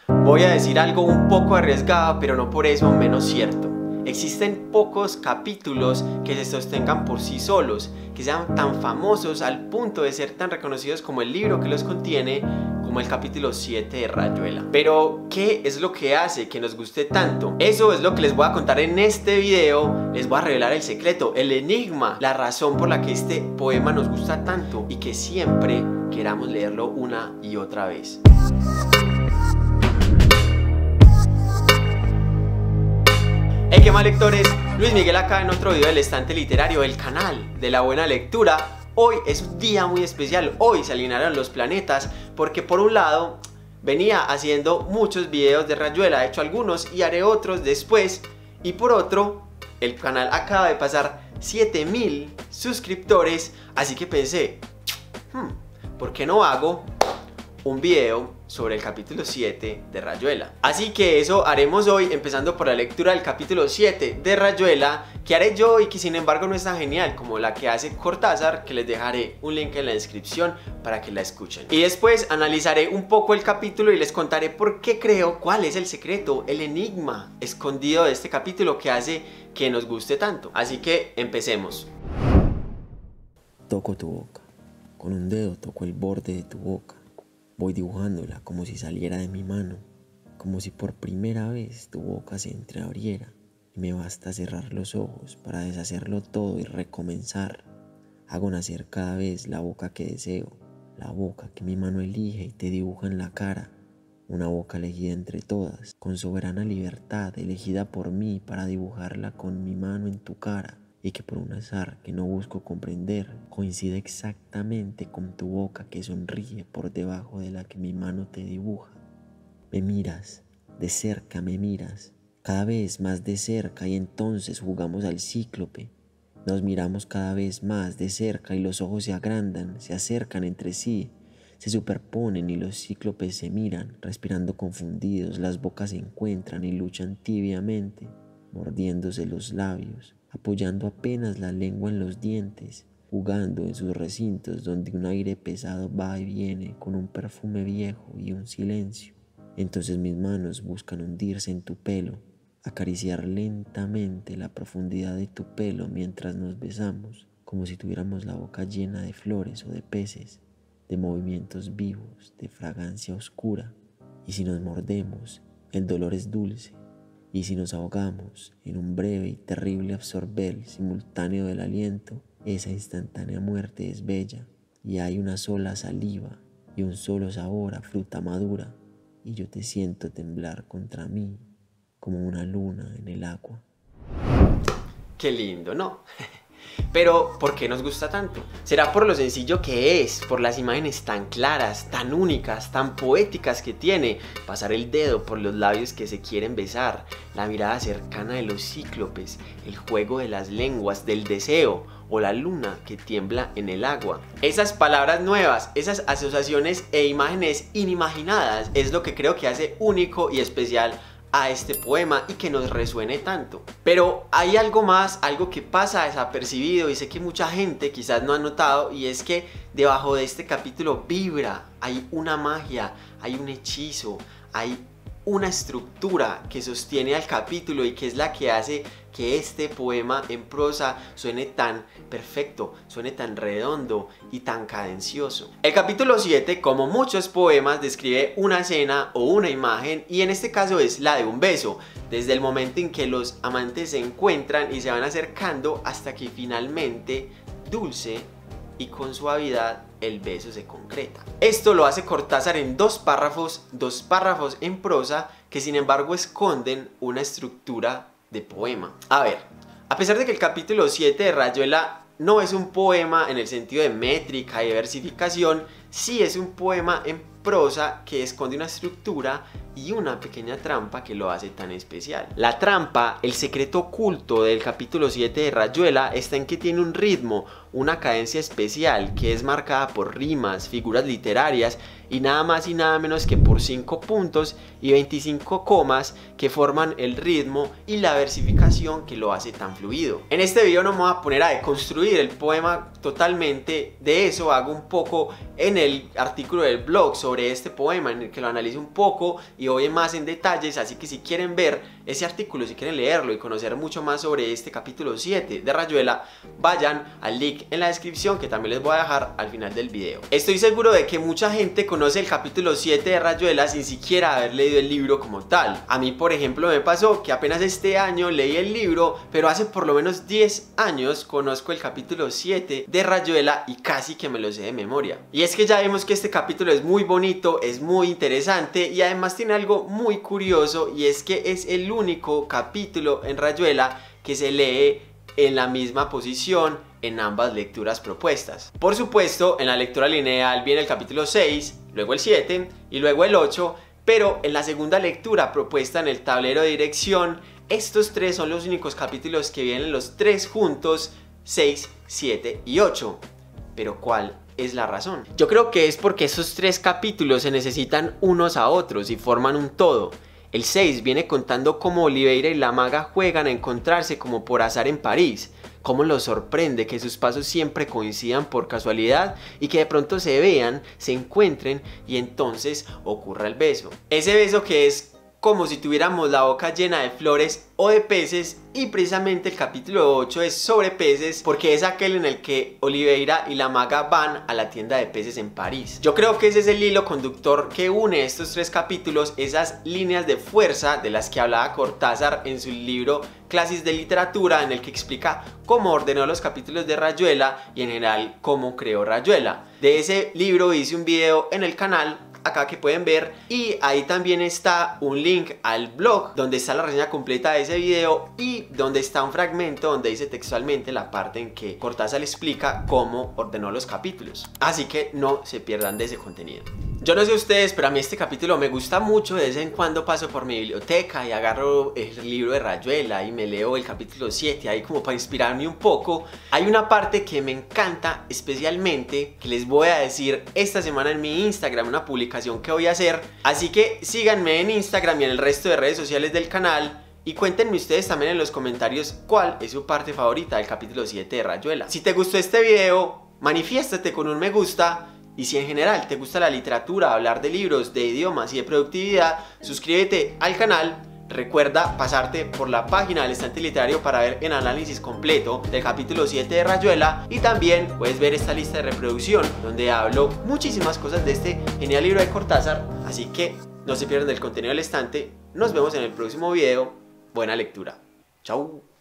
Voy a decir algo un poco arriesgado, pero no por eso menos cierto. Existen pocos capítulos que se sostengan por sí solos, que sean tan famosos al punto de ser tan reconocidos como el libro que los contiene, como el capítulo 7 de Rayuela. Pero, ¿qué es lo que hace que nos guste tanto? Eso es lo que les voy a contar en este video. Les voy a revelar el secreto, el enigma, la razón por la que este poema nos gusta tanto y que siempre queramos leerlo una y otra vez. Hey, ¿qué más, lectores? Luis Miguel acá en otro video del Estante Literario, el canal de la buena lectura. Hoy es un día muy especial, hoy se alinearon los planetas porque por un lado venía haciendo muchos videos de Rayuela, he hecho algunos y haré otros después, y por otro el canal acaba de pasar 7000 suscriptores, así que pensé, ¿por qué no hago un video sobre el capítulo 7 de Rayuela? Así que eso haremos hoy, empezando por la lectura del capítulo 7 de Rayuela, que haré yo y que sin embargo no es tan genial como la que hace Cortázar, que les dejaré un link en la descripción para que la escuchen. Y después analizaré un poco el capítulo y les contaré por qué creo, cuál es el secreto, el enigma escondido de este capítulo que hace que nos guste tanto. Así que empecemos. Toco tu boca, con un dedo toco el borde de tu boca. Voy dibujándola como si saliera de mi mano, como si por primera vez tu boca se entreabriera y me basta cerrar los ojos para deshacerlo todo y recomenzar. Hago nacer cada vez la boca que deseo, la boca que mi mano elige y te dibuja en la cara, una boca elegida entre todas, con soberana libertad, elegida por mí para dibujarla con mi mano en tu cara. Y que por un azar que no busco comprender, coincide exactamente con tu boca que sonríe por debajo de la que mi mano te dibuja. Me miras, de cerca me miras, cada vez más de cerca, y entonces jugamos al cíclope. Nos miramos cada vez más de cerca y los ojos se agrandan, se acercan entre sí, se superponen y los cíclopes se miran, respirando confundidos, las bocas se encuentran y luchan tibiamente, mordiéndose los labios, apoyando apenas la lengua en los dientes, jugando en sus recintos donde un aire pesado va y viene con un perfume viejo y un silencio. Entonces mis manos buscan hundirse en tu pelo, acariciar lentamente la profundidad de tu pelo mientras nos besamos, como si tuviéramos la boca llena de flores o de peces, de movimientos vivos, de fragancia oscura. Y si nos mordemos, el dolor es dulce. Y si nos ahogamos en un breve y terrible absorber simultáneo del aliento, esa instantánea muerte es bella, y hay una sola saliva y un solo sabor a fruta madura, y yo te siento temblar contra mí como una luna en el agua. Qué lindo, ¿no? Pero, ¿por qué nos gusta tanto? ¿Será por lo sencillo que es? ¿Por las imágenes tan claras, tan únicas, tan poéticas que tiene? Pasar el dedo por los labios que se quieren besar, la mirada cercana de los cíclopes, el juego de las lenguas, del deseo, o la luna que tiembla en el agua. Esas palabras nuevas, esas asociaciones e imágenes inimaginadas es lo que creo que hace único y especial a este poema y que nos resuene tanto. Pero hay algo más, algo que pasa desapercibido y sé que mucha gente quizás no ha notado, y es que debajo de este capítulo vibra, hay una magia, hay un hechizo, hay una estructura que sostiene al capítulo y que es la que hace que este poema en prosa suene tan perfecto, suene tan redondo y tan cadencioso. El capítulo 7, como muchos poemas, describe una escena o una imagen, y en este caso es la de un beso, desde el momento en que los amantes se encuentran y se van acercando hasta que finalmente, dulce y con suavidad, el beso se concreta. Esto lo hace Cortázar en dos párrafos en prosa que sin embargo esconden una estructura de poema. A ver, a pesar de que el capítulo 7 de Rayuela no es un poema en el sentido de métrica y de versificación, sí es un poema en prosa que esconde una estructura y una pequeña trampa que lo hace tan especial. La trampa, el secreto oculto del capítulo 7 de Rayuela, está en que tiene un ritmo, una cadencia especial que es marcada por rimas, figuras literarias y nada más y nada menos que por 5 puntos y 25 comas que forman el ritmo y la versificación que lo hace tan fluido. En este video no me voy a poner a deconstruir el poema totalmente, de eso hago un poco en el artículo del blog sobre este poema, en el que lo analizo un poco y y voy más en detalles, así que si quieren ver ese artículo, si quieren leerlo y conocer mucho más sobre este capítulo 7 de Rayuela, vayan al link en la descripción que también les voy a dejar al final del video. Estoy seguro de que mucha gente conoce el capítulo 7 de Rayuela sin siquiera haber leído el libro como tal. A mí, por ejemplo, me pasó que apenas este año leí el libro, pero hace por lo menos 10 años conozco el capítulo 7 de Rayuela y casi que me lo sé de memoria. Y es que ya vemos que este capítulo es muy bonito, es muy interesante y además tiene algo muy curioso, y es que es el único capítulo en Rayuela que se lee en la misma posición en ambas lecturas propuestas. Por supuesto, en la lectura lineal viene el capítulo 6, luego el 7 y luego el 8, pero en la segunda lectura propuesta en el tablero de dirección, estos tres son los únicos capítulos que vienen los tres juntos, 6, 7 y 8. Pero ¿cuál es la razón? Yo creo que es porque esos tres capítulos se necesitan unos a otros y forman un todo. El 6 viene contando cómo Oliveira y la maga juegan a encontrarse como por azar en París, cómo los sorprende que sus pasos siempre coincidan por casualidad y que de pronto se vean, se encuentren y entonces ocurra el beso. Ese beso que es como si tuviéramos la boca llena de flores o de peces, y precisamente el capítulo 8 es sobre peces porque es aquel en el que Oliveira y la maga van a la tienda de peces en París. Yo creo que ese es el hilo conductor que une estos tres capítulos, esas líneas de fuerza de las que hablaba Cortázar en su libro Clases de Literatura, en el que explica cómo ordenó los capítulos de Rayuela y en general cómo creó Rayuela. De ese libro hice un video en el canal acá que pueden ver, y ahí también está un link al blog donde está la reseña completa de ese video y donde está un fragmento donde dice textualmente la parte en que Cortázar explica cómo ordenó los capítulos, así que no se pierdan de ese contenido. Yo no sé ustedes, pero a mí este capítulo me gusta mucho. De vez en cuando paso por mi biblioteca y agarro el libro de Rayuela y me leo el capítulo 7 ahí como para inspirarme un poco. Hay una parte que me encanta especialmente, que les voy a decir esta semana en mi Instagram, una publicación que voy a hacer. Así que síganme en Instagram y en el resto de redes sociales del canal y cuéntenme ustedes también en los comentarios cuál es su parte favorita del capítulo 7 de Rayuela. Si te gustó este video, manifiéstate con un me gusta. Y si en general te gusta la literatura, hablar de libros, de idiomas y de productividad, suscríbete al canal. Recuerda pasarte por la página del Estante Literario para ver el análisis completo del capítulo 7 de Rayuela, y también puedes ver esta lista de reproducción donde hablo muchísimas cosas de este genial libro de Cortázar. Así que no se pierdan el contenido del estante. Nos vemos en el próximo video. Buena lectura. Chau.